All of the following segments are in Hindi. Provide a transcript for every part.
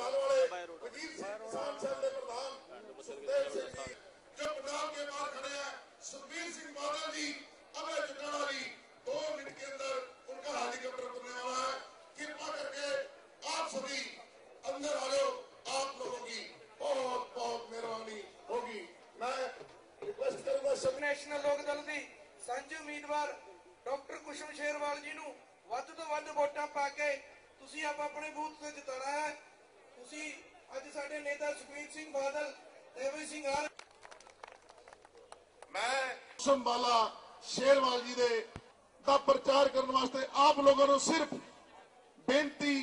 प्रधान वाले वजीर किसान सेल के प्रधान सुखबीर सिंह जी जो पंजाब के बाहर खड़े हैं, सुखबीर सिंह बादल जी, अभय चौटाला जी, 2 मिनट के अंदर उनका हेलीकॉप्टर उतरने वाला है। कृपा करके आप सभी अंदर आ जाओ, आप लोगों की बहुत बहुत मेहरबानी होगी। मैं रिक्वेस्ट करूंगा सब नेशनल लोक दल ਦੀ ਸਾਂਝੇ ਉਮੀਦਵਾਰ ਡਾਕਟਰ ਕੁਸ਼ਮ ਸ਼ੇਰਵਾਲ ਜੀ ਨੂੰ ਵੱਧ ਤੋਂ ਵੱਧ ਵੋਟਾਂ ਪਾ ਕੇ ਤੁਸੀਂ ਆਪਣੇ ਬੂਥ ਤੇ ਜਿਤਾਣਾ ਹੈ। ਤੁਸੀਂ ਅੱਜ ਸਾਡੇ ਨੇਤਾ ਸੁਖਬੀਰ ਸਿੰਘ ਬਾਦਲ, ਦੇਵੀ ਸਿੰਘ ਆਰ मैं संभाला शेरवाल जी दे दा प्रचार करने वास्ते आप लोगों को सिर्फ बेनती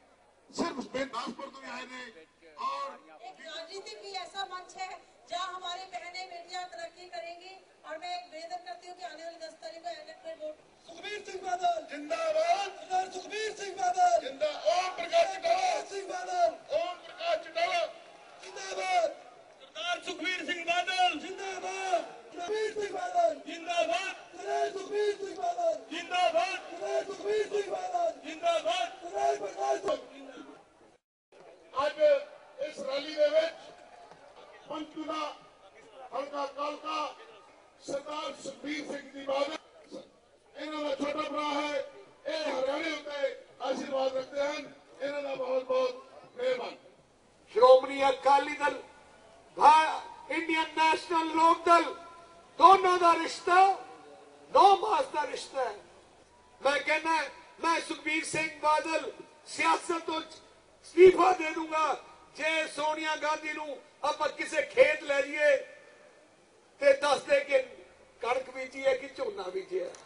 तो आए ने। और एक राजनीतिक भी ऐसा मंच है जहां हमारी बहनें बेटियां तरक्की करेंगी और मैं एक निवेदन करती हूं कि आने वाली 10 तारीख को इलेक्ट्रेट वोट सुखबीर सिंह बादल जिंदाबाद, सरदार सुखबीर सिंह बादल जिंदा ओम प्रकाश चौटाला सिंह बादल, ओम प्रकाश चौटाला जिंदाबाद, सरदार सुखबीर सिंह बादल जिंदाबाद, सुखबीर सिंह बादल जिंदाबाद, सरदार सुखबीर सिंह बादल जिंदाबाद, सरदार सुखबीर सिंह बादल जिंदाबाद। सरदार प्रकाश आज इस रैली दे विच पंचकूला हल्का कालका सरदार सुखबीर सिंह जी बादल इन्हां दा छोटा भरा है, ये हरियाणे उत्ते आशीर्वाद रखते हैं। इन्हां दा बहुत बहुत मेहरबान। श्रोमणी अकाली दल, इंडियन नेशनल लोक दल, दोनों का रिश्ता 9 मास का रिश्ता है। मैं कहना मैं सुखबीर सिंह बादल सियासत तो इस्तीफा दे दूंगा जे सोनिया गांधी नूं आपां किसे खेत ले जाइए ते दस दे कि कणक बीजी है कि झोना बीजी है,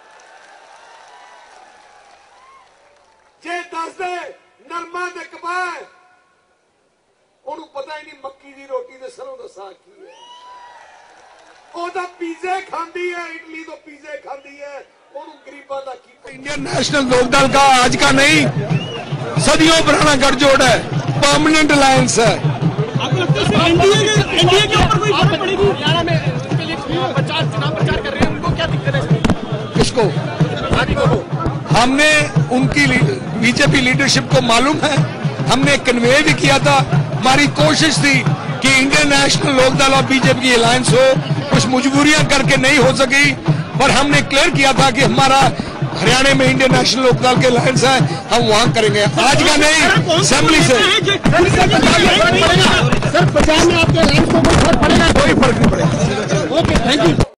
जे दस दे नरमा ते कपाह है, ਉਹਨੂੰ पता ही नहीं मक्की की रोटी ते सरों दा साग की है। ਉਹਦਾ पीजे खांदी है, इडली तो पीजे खांदी है, ਉਹਨੂੰ गरीबां दा की। इंडियन नेशनल लोकदल का आज का नहीं, सदियों पुराना गठजोड़ है, परमानेंट अलायंस है। आपको लगता है एनडीए के ऊपर कोई फर्क पड़ेगी? हरियाणा में उनके लिए चुनाव प्रचार कर रहे हैं, उनको क्या दिक्कत है? किसको? हमने उनकी बीजेपी लीडरशिप को मालूम है, हमने कन्वे भी किया था। हमारी कोशिश थी कि इंडियन नेशनल लोकदल और बीजेपी की अलायंस हो, कुछ मजबूरियां करके नहीं हो सकी, पर हमने क्लियर किया था कि हमारा हरियाणा में इंडियन नेशनल लोकदल के अलायंस है, हम वहां करेंगे। आज का नहीं, असेंबली से। सर पंजाब में आपके अलायंस को कोई फर्क पड़ेगा? कोई फर्क नहीं पड़ेगा। Okay, thank you.